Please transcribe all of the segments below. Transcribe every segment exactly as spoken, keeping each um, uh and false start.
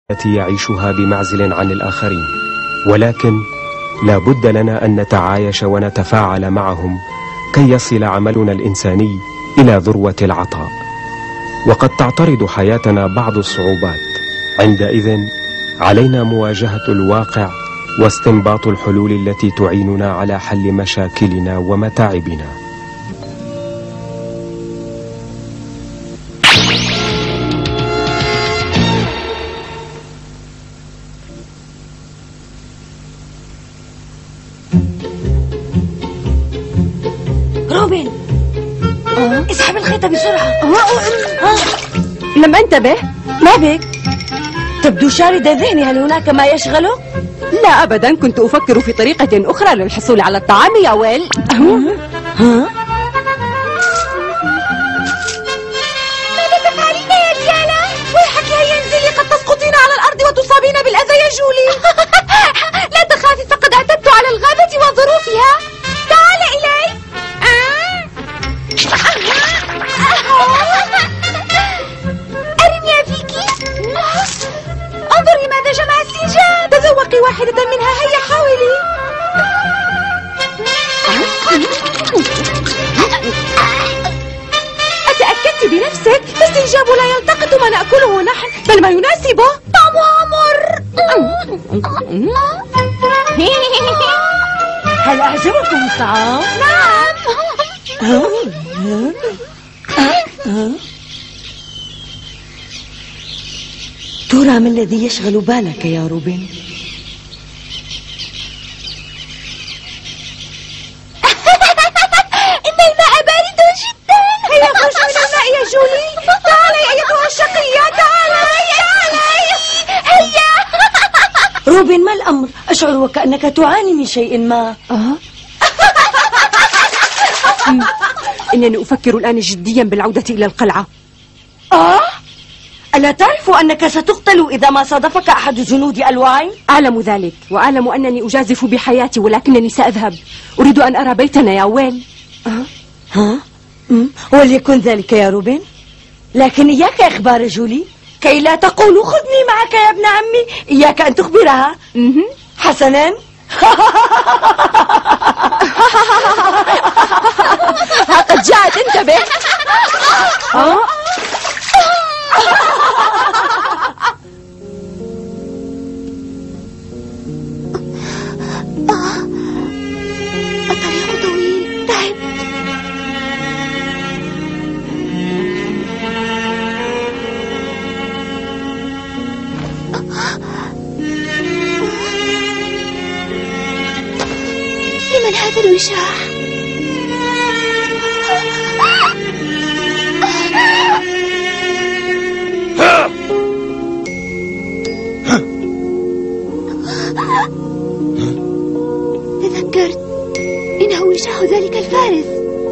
التي يعيشها بمعزل عن الآخرين، ولكن لا بد لنا أن نتعايش ونتفاعل معهم كي يصل عملنا الإنساني إلى ذروة العطاء. وقد تعترض حياتنا بعض الصعوبات، عندئذ علينا مواجهة الواقع واستنباط الحلول التي تعيننا على حل مشاكلنا ومتاعبنا. روبن، أه؟ اسحب الخيطة بسرعة. أه؟ أه؟ لم أنتبه. ما بك؟ تبدو شاردة ذهني، هل هناك ما يشغله؟ لا أبدا، كنت أفكر في طريقة أخرى للحصول على الطعام يا ويل. أه؟ ها؟ ماذا تفعلين يا ديانا؟ ويحك هيا انزلي، قد تسقطين على الأرض وتصابين بالأذى يا جولي. لا تخافي، فقد اعتدت على الغابة وظروفها. تعالي إلي. أرني أفيكي. انظري ماذا جمع السنجاب. تذوقي واحدة منها، هيا حاولي. أتأكدت بنفسك؟ السنجاب لا يلتقط ما نأكله نحن، بل ما يناسبه. طعمها مر. هل أعجبكم الطعام؟ نعم. ترى ما الذي يشغل بالك يا روبن؟ إن الماء بارد جدا. هيا خرجي من الماء يا جولي. تعالي أيتها الشقية، تعالي تعالي. هيا. روبن، ما الأمر؟ أشعر وكأنك تعاني من شيء ما. أه؟ إنني أفكر الآن جديا بالعودة إلى القلعة. آه؟ ألا تعرف أنك ستقتل إذا ما صادفك أحد جنود الواين؟ أعلم ذلك، وأعلم أنني أجازف بحياتي، ولكنني سأذهب. أريد أن أرى بيتنا يا ويل. أه؟ ها؟ أم؟ وليكن ذلك يا روبن، لكن إياك إخبار جولي كي لا تقول خذني معك يا ابن عمي. إياك أن تخبرها. حسنا. قد جاءت، انتبه. أه؟ الطريق طويل، تعبت. لمن هذا الوشاح؟ تذكرت، إنه وشاح ذلك الفارس.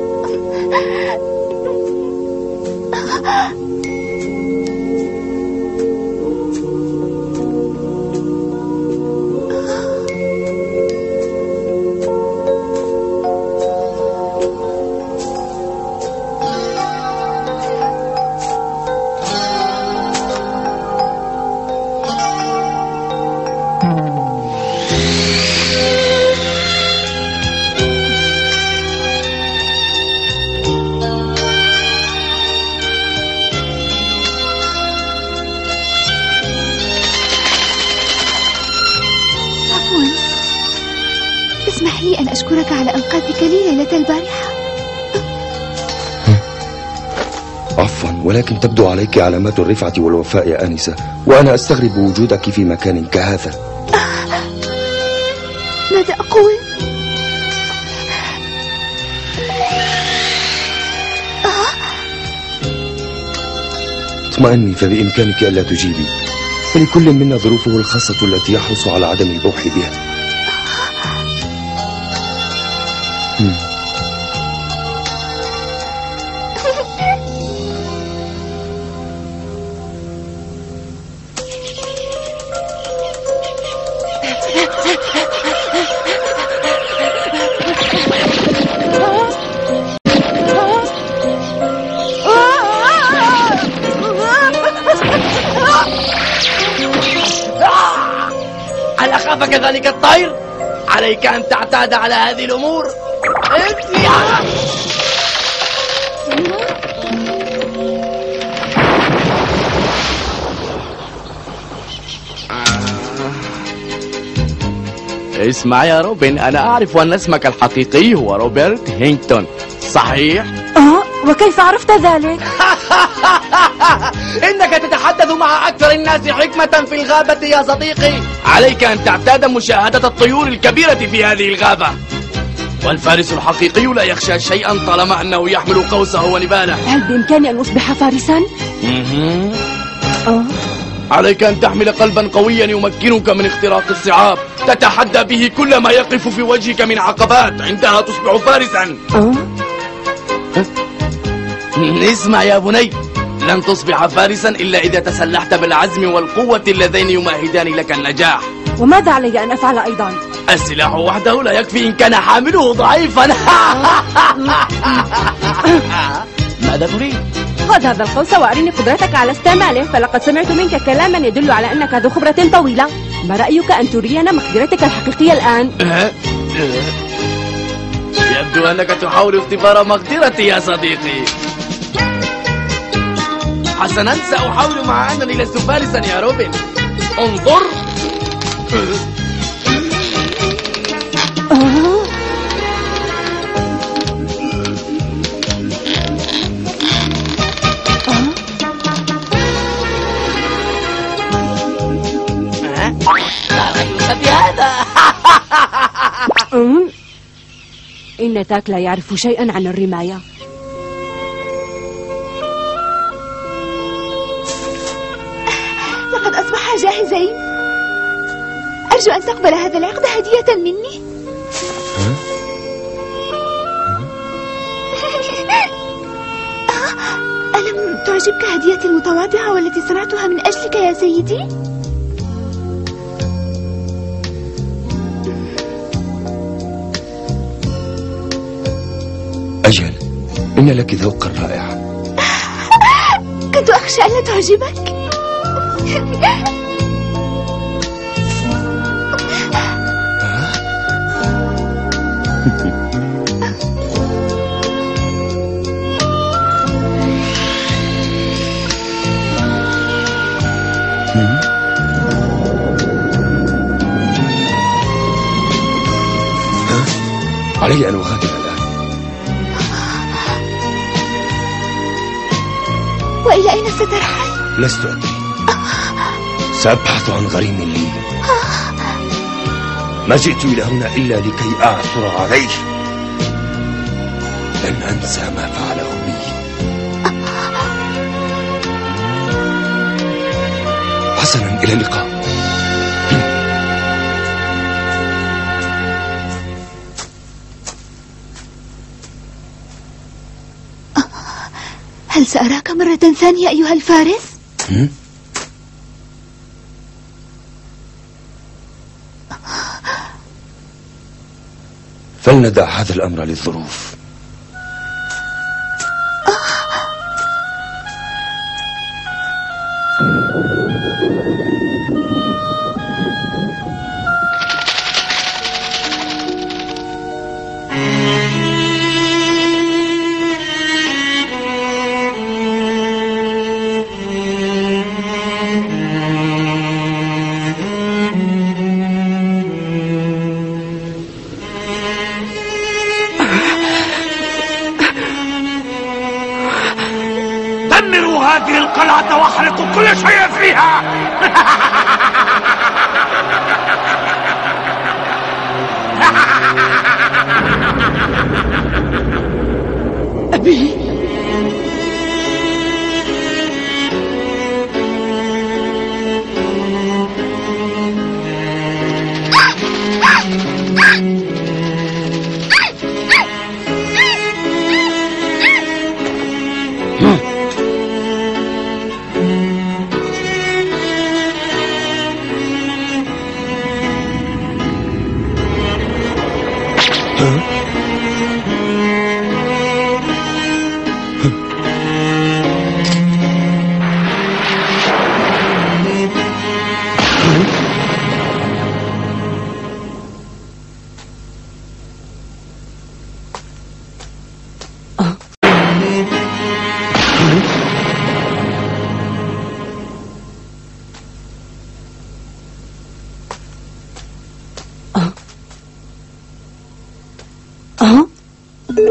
اسمح لي أن أشكرك على أنقاذك لي ليلة البارحة. عفوا، ولكن تبدو عليك علامات الرفعة والوفاء يا آنسة، وأنا أستغرب وجودك في مكان كهذا. ماذا أقول؟ اطمئني، فبإمكانك ألا تجيبي، فلكل منا ظروفه الخاصة التي يحرص على عدم البوح بها. Hmm. أفكذلك الطير؟ عليك أن تعتاد على هذه الأمور. ابني على اسمع يا روبن، أنا أعرف أن اسمك الحقيقي هو روبرت هينغتون، صحيح؟ آه، وكيف عرفت ذلك؟ إنك تتحدث مع أكثر الناس حكمة في الغابة يا صديقي. عليك أن تعتاد مشاهدة الطيور الكبيرة في هذه الغابة، والفارس الحقيقي لا يخشى شيئا طالما أنه يحمل قوسه ونباله. هل بإمكاني أن أصبح فارسا؟ آه. عليك أن تحمل قلبا قويا يمكنك من اختراق الصعاب، تتحدى به كل ما يقف في وجهك من عقبات، عندها تصبح فارسا. آه. اسمع يا بني، لن تصبح فارسا إلا إذا تسلحت بالعزم والقوة اللذين يمهدان لك النجاح. وماذا علي أن أفعل أيضا؟ السلاح وحده لا يكفي إن كان حامله ضعيفا. ماذا تريد؟ خذ هذا القوس وأرني قدرتك على استعماله، فلقد سمعت منك كلاما يدل على أنك ذو خبرة طويلة. ما رأيك أن ترينا مقدرتك الحقيقية الآن؟ يبدو أنك تحاول اختبار مقدرتي يا صديقي. حسنا، سأحاول مع أنني لست فارسا يا روبن. انظر. آه. إن تاك لا يعرف شيئا عن الرماية. لقد أصبحا جاهزين. أرجو أن تقبل هذا العقد هدية مني. ألم تعجبك هديتي المتواضعة والتي صنعتها من أجلك يا سيدي؟ أجل، إن لك ذوقا رائعا. كنت أخشى ألا تعجبك. علي أن أغادر الآن. وإلى أين سترحل؟ لست أدري. سأبحث عن غريم لي. ما جئت إلى هنا إلا لكي أعثر عليه. لن أنسى ما فعله بي. حسنا، إلى اللقاء. هل سأراك مرة ثانية أيها الفارس؟ م? فلندع هذا الأمر للظروف. هذه القلعة واحرقوا كل شيء فيها. أبي،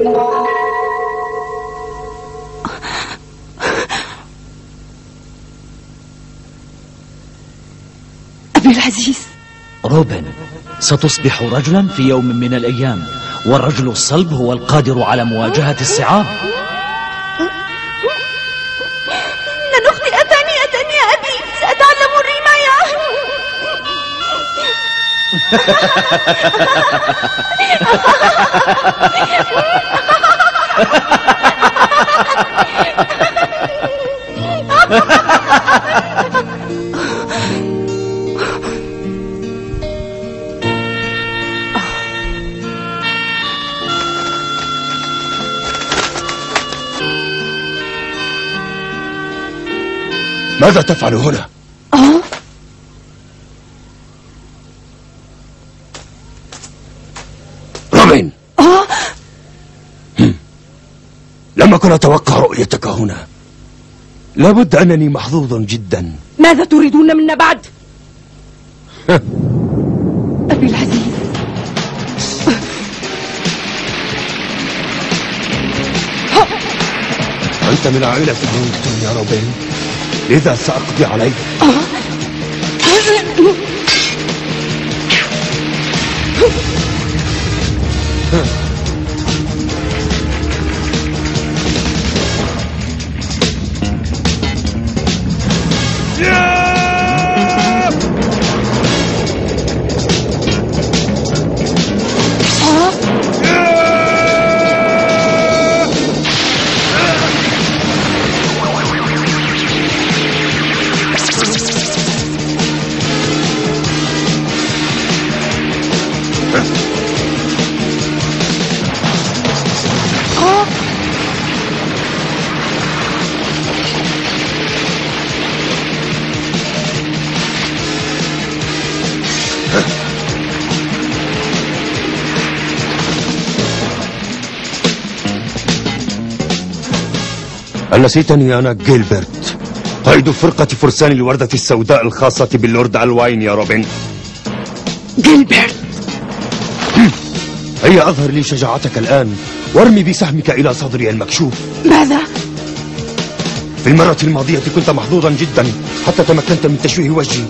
أبي العزيز. روبن، ستصبح رجلا في يوم من الأيام، والرجل الصلب هو القادر على مواجهة الصعاب. لن أخطئ ثانية يا أبي، سأتعلم الرماية. ماذا تفعل هنا؟ أه؟ روبن. أه؟ لم أكن أتوقع رؤيتك هنا. لابد أنني محظوظ جدا. ماذا تريدون منا بعد؟ أبي العزيز. أنت من عائلة وينغتون يا روبن، لذا سأقضي عليك. نسيتني أنا جيلبرت، قائد فرقة فرسان الوردة السوداء الخاصة باللورد ألواين يا روبن. جيلبرت، هيا أظهر لي شجاعتك الآن وارمي بسهمك إلى صدري المكشوف. ماذا؟ في المرة الماضية كنت محظوظا جدا حتى تمكنت من تشويه وجهي.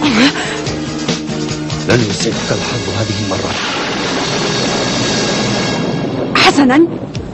لن يسعدك الحظ هذه المرة. حسنا،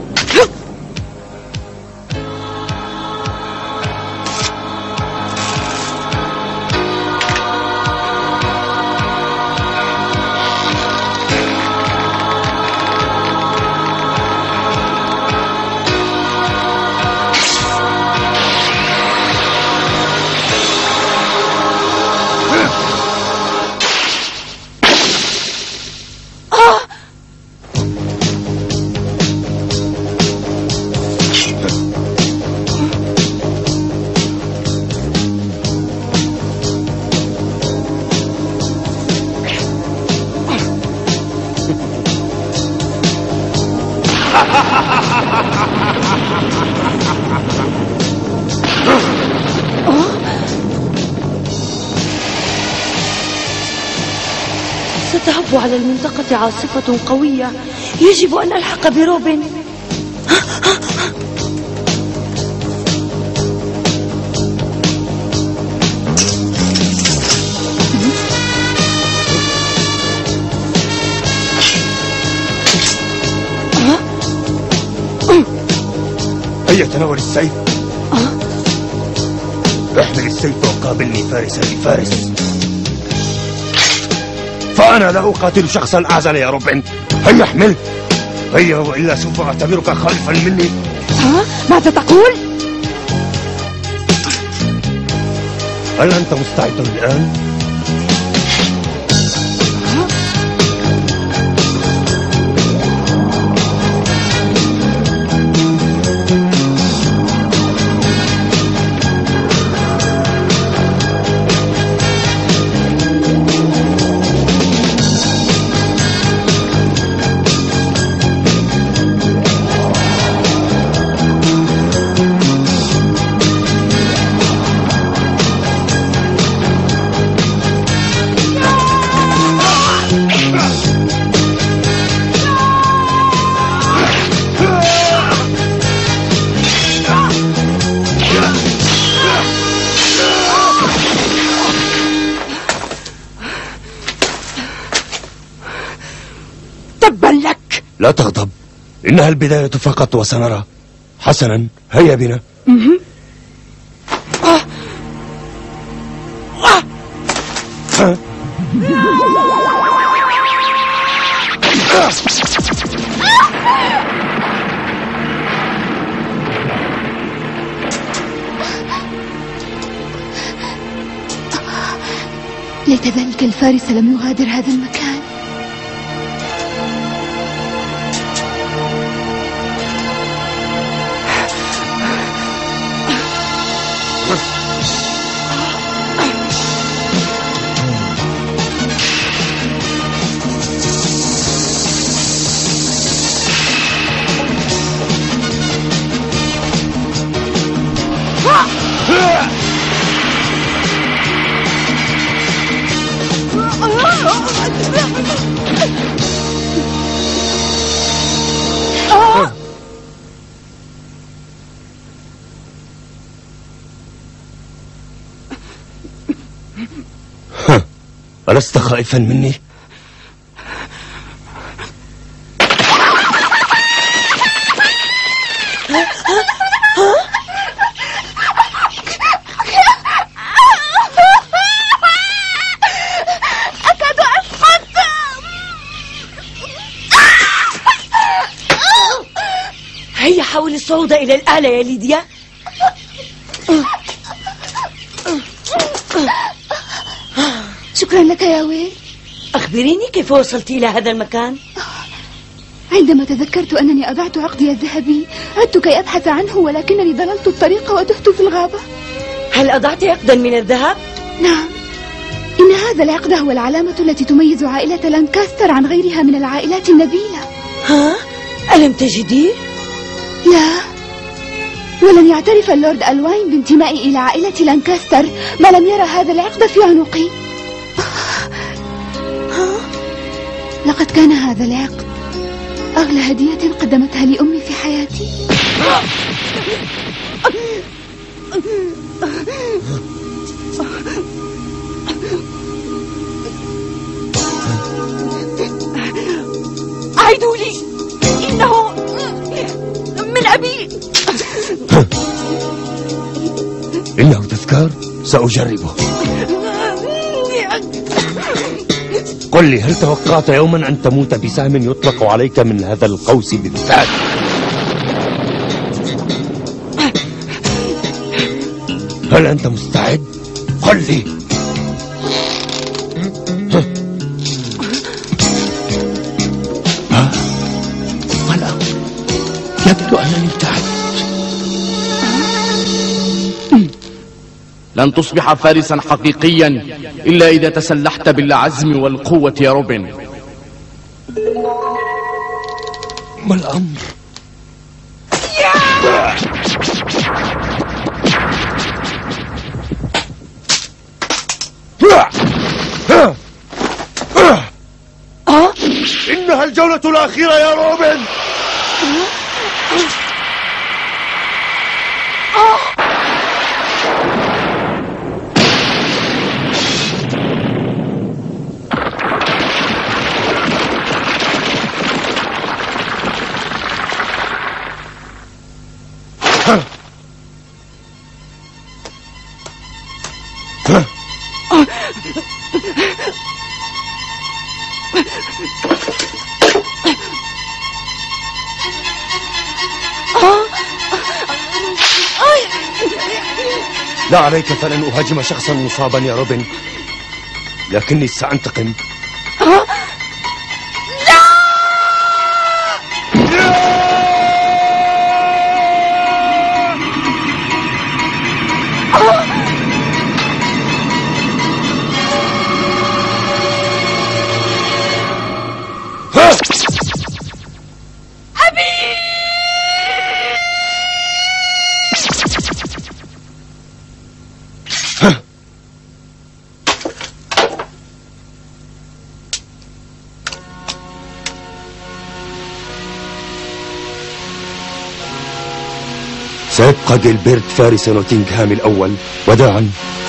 ستهب على المنطقة عاصفة قوية، يجب أن ألحق بروبن. هيا تناول السيف. احمل السيف وقابلني فارسا لفارس، فأنا لا أقاتل شخصا أعزل يا روبن. هيا احمل، هيا، وإلا سوف أعتبرك خالفا مني. ها؟ ماذا تقول؟ هل أنت مستعد الآن؟ لا تغضب، إنها البداية فقط وسنرى. حسنا، هيا بنا. آه. آه. آه. ليت ذلك الفارس لم يغادر هذا المكان. ألست خائفا مني؟ أكاد أسقط. هيا حاول الصعود إلى الأعلى يا ليديا. شكرا لك يا ويل. أخبريني كيف وصلت إلى هذا المكان؟ عندما تذكرت أنني أضعت عقدي الذهبي عدت كي أبحث عنه، ولكنني ضللت الطريق وتهت في الغابة. هل أضعت عقدا من الذهب؟ نعم، إن هذا العقد هو العلامة التي تميز عائلة لانكاستر عن غيرها من العائلات النبيلة. ها؟ ألم تجديه؟ لا، ولن يعترف اللورد ألواين بانتمائي إلى عائلة لانكاستر ما لم يرى هذا العقد في عنقي. لقد كان هذا العقد أغلى هدية قدمتها لي أمي في حياتي. أعيدوا لي، إنه من أبي. إنه تذكار، سأجربه. قل لي، هل توقعت يوما أن تموت بسهم يطلق عليك من هذا القوس بالذات؟ هل أنت مستعد؟ قل لي. ها؟ ولا يبدو أنني ابتعدت. لن تصبح فارسا حقيقيا إلا إذا تسلحت بالعزم والقوة يا روبن. ما الأمر؟ أه؟ إنها الجولة الأخيرة يا روبن. لا عليك، فلن أهاجم شخصا مصابا يا روبن، لكني سأنتقم. سيبقى جيلبرت فارس نوتنغهام الأول. وداعا.